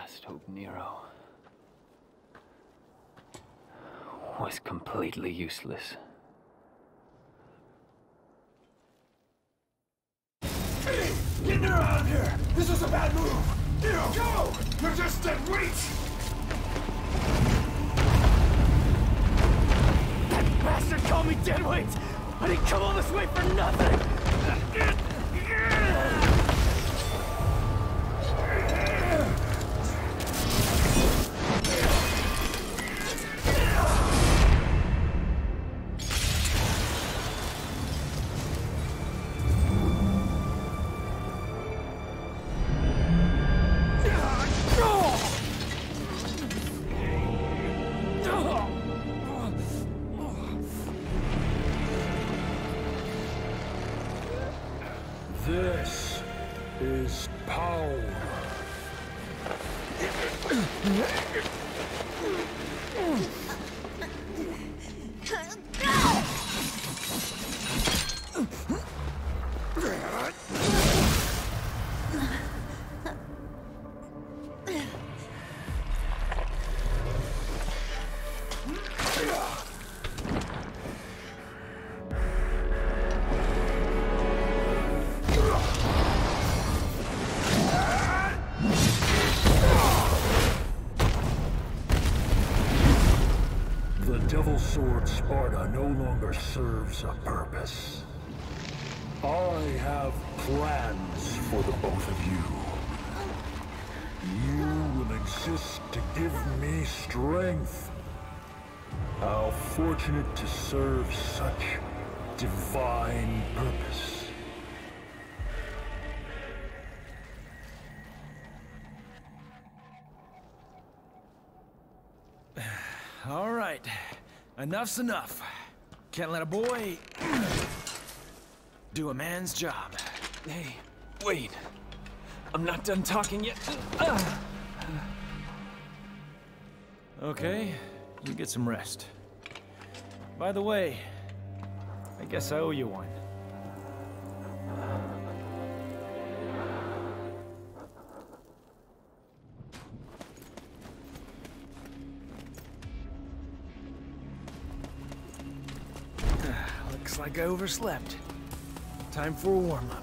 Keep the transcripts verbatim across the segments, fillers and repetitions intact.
last hope, Nero, was completely useless. Hey! Get Nero out of here! This is a bad move! Nero, go! You're just dead weight! That bastard called me deadweight! I didn't come all this way for nothing! This is power. The Devil Sword Sparta no longer serves a purpose. I have plans for the both of you. You will exist to give me strength. How fortunate to serve such divine purpose. All right, enough's enough. Can't let a boy do a man's job. Hey, wait. I'm not done talking yet. Okay, you get some rest. By the way, I guess I owe you one. Looks like I overslept. Time for a warm-up.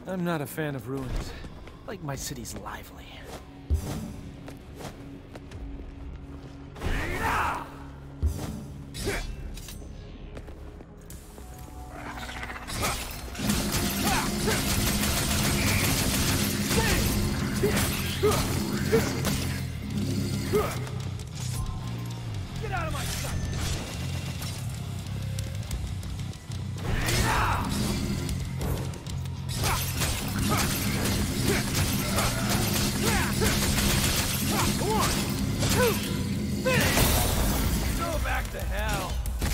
I'm not a fan of ruins. Like my city's lively. Get out of my sight! Go back to hell!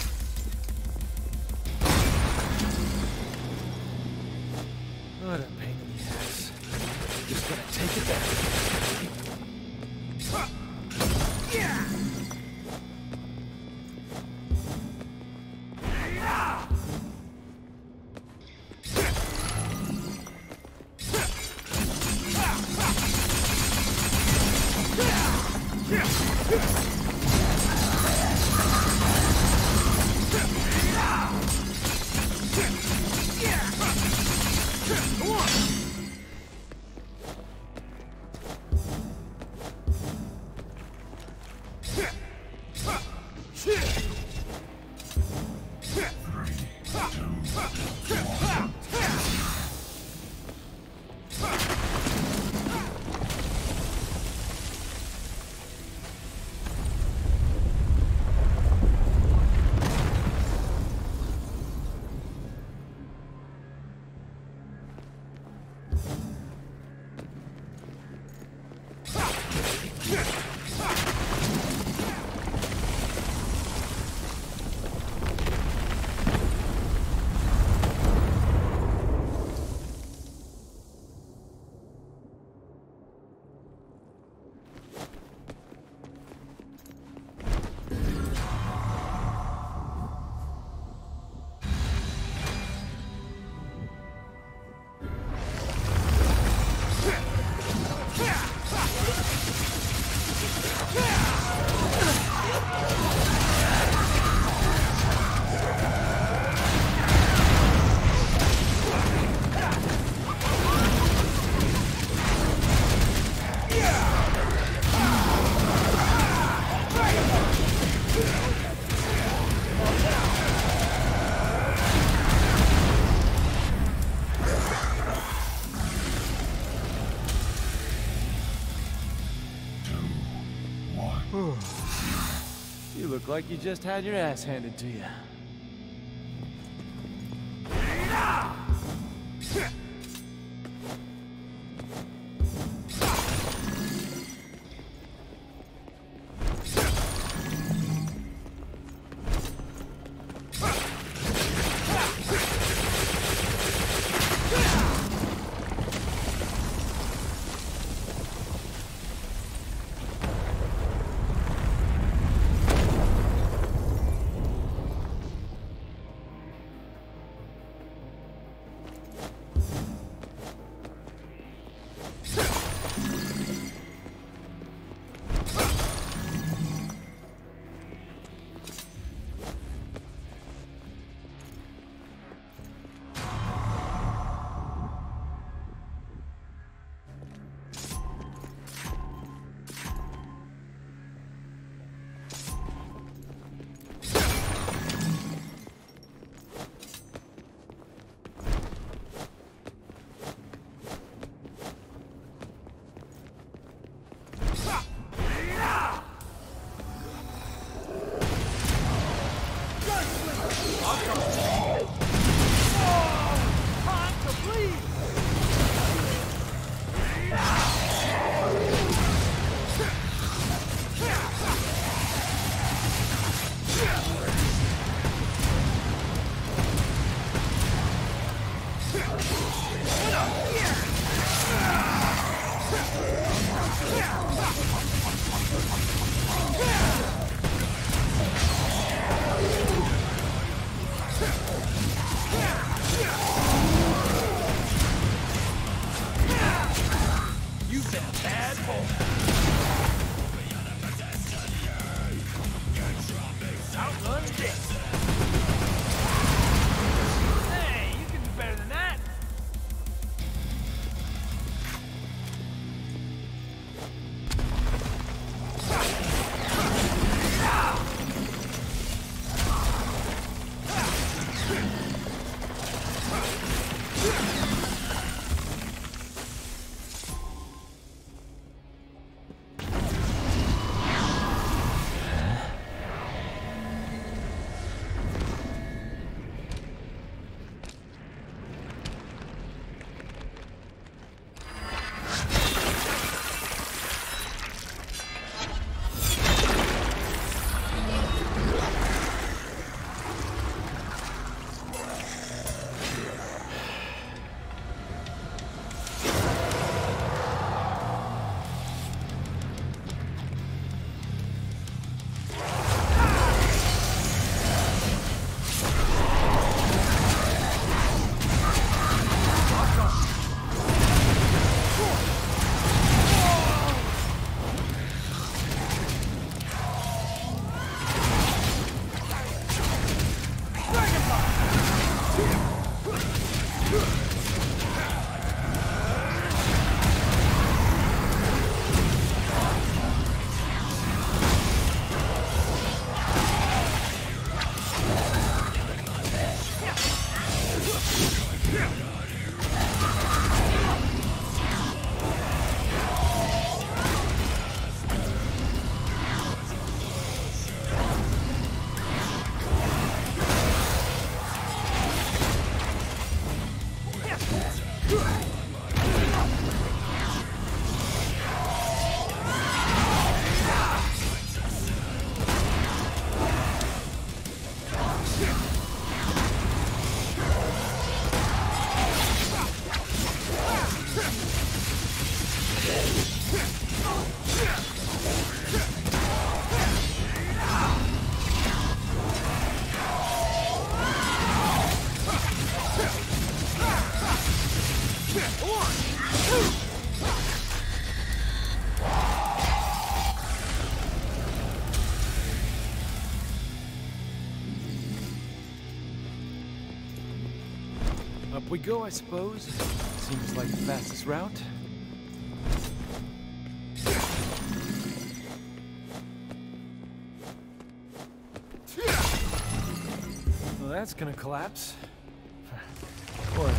What a pain in the ass. Just gonna take it back. Yeah! You look like you just had your ass handed to you. Up we go, I suppose. Seems like the fastest route. Well, that's gonna collapse. Or...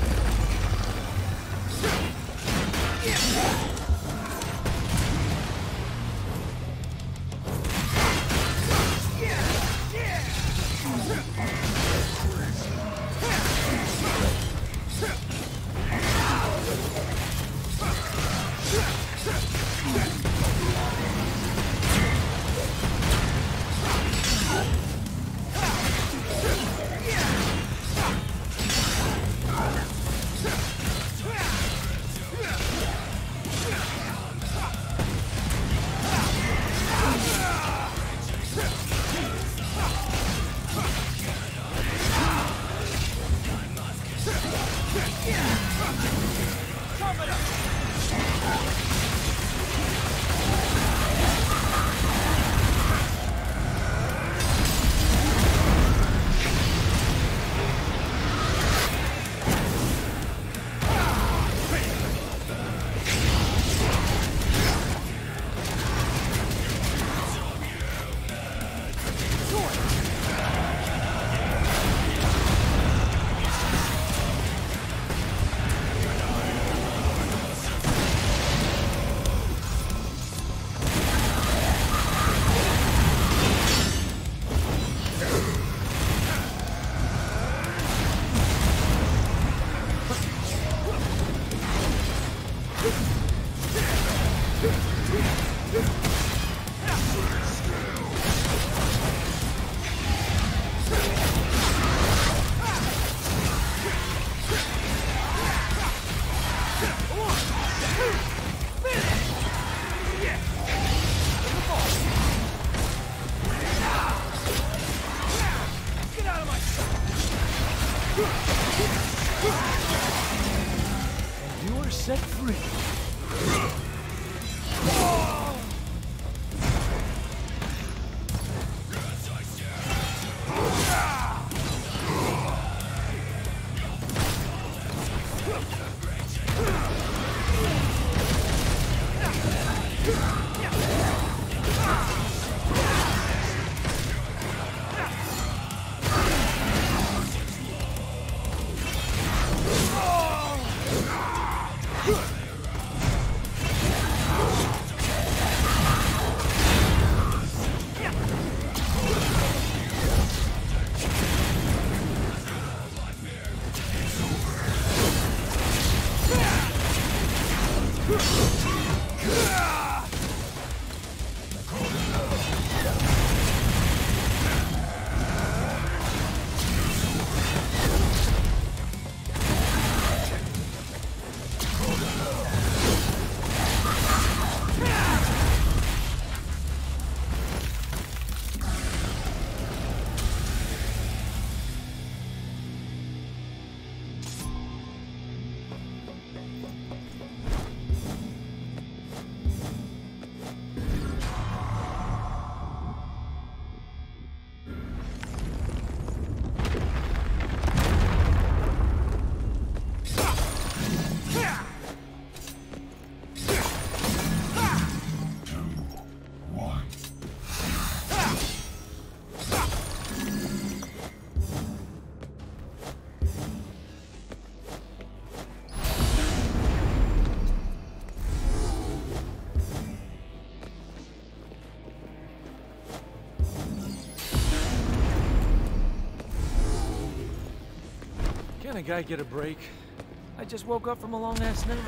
set free. Can a guy get a break? I just woke up from a long-ass nap.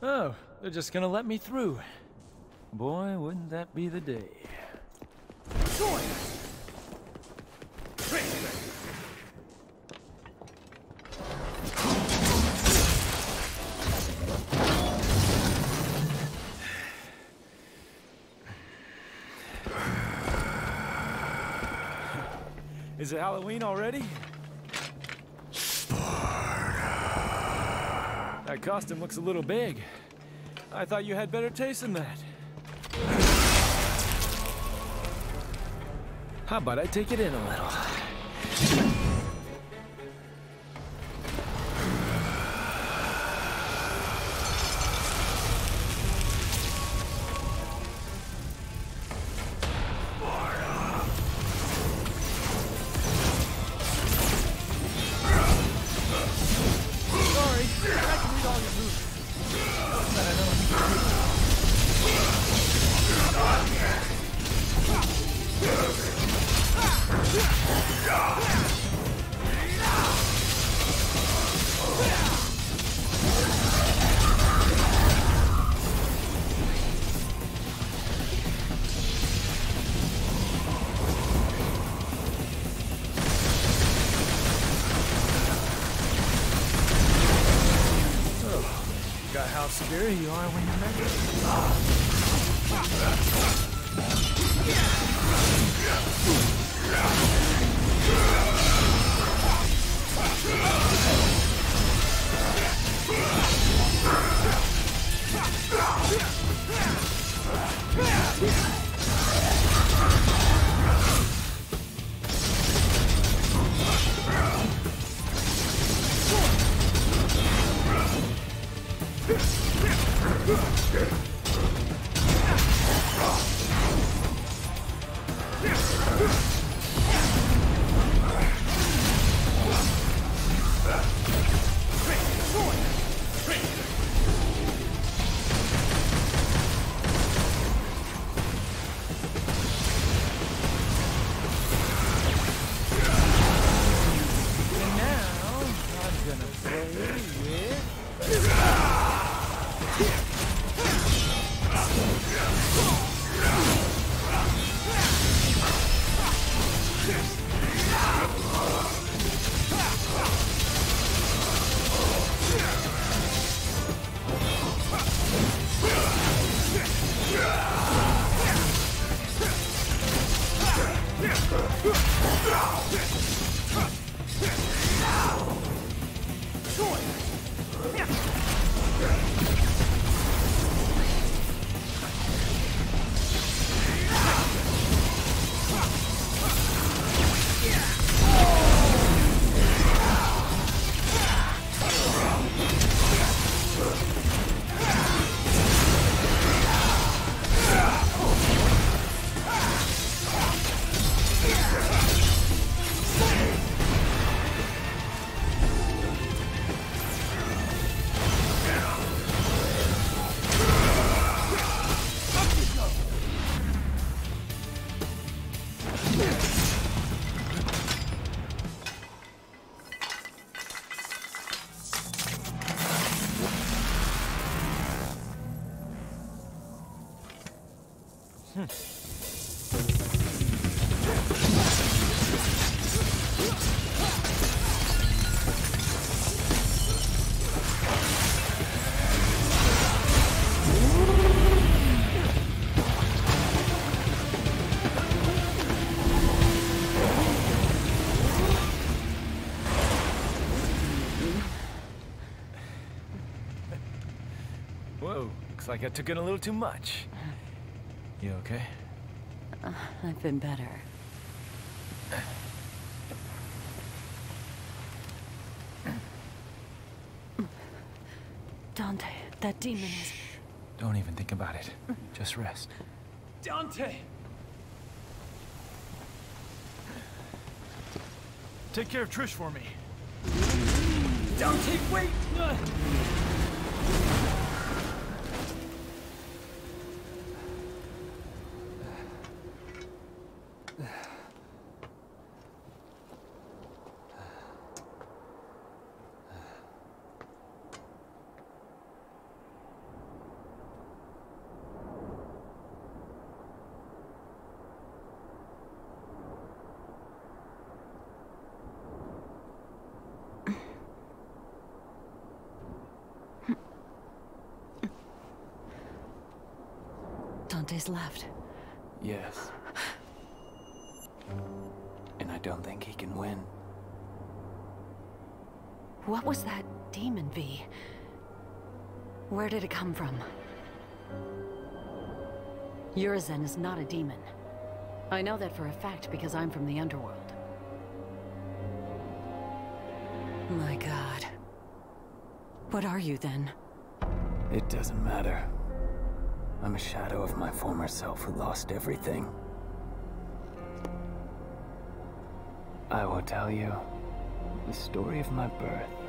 Oh, they're just gonna let me through. Boy, wouldn't that be the day. Is it Halloween already? That costume looks a little big. I thought you had better taste than that. How about I take it in a little? Got how scary you are when you're ready. Whoa, looks like I took in a little too much. You okay? Uh, I've been better. Dante, that demon is... Don't even think about it. Just rest. Dante! Take care of Trish for me. Dante, wait! Uh. he's left. Yes. And I don't think he can win. What was that demon, V? Where did it come from? Urizen is not a demon. I know that for a fact because I'm from the underworld. My God. What are you then? It doesn't matter. I'm a shadow of my former self who lost everything. I will tell you the story of my birth.